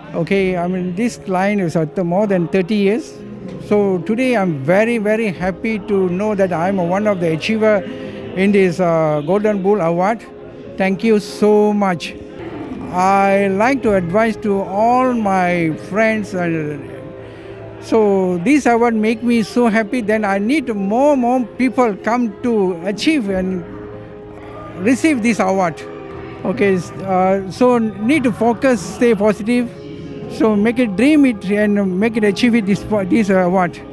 Okay, I mean, this line is more than 30 years. So today I'm very, very happy to know that I'm one of the achiever in this Golden Bull Award. Thank you so much. I like to advise to all my friends. So this award make me so happy. Then I need more people come to achieve and receive this award. Okay, so need to focus, stay positive. So make it, dream it, and make it, achieve it, this award.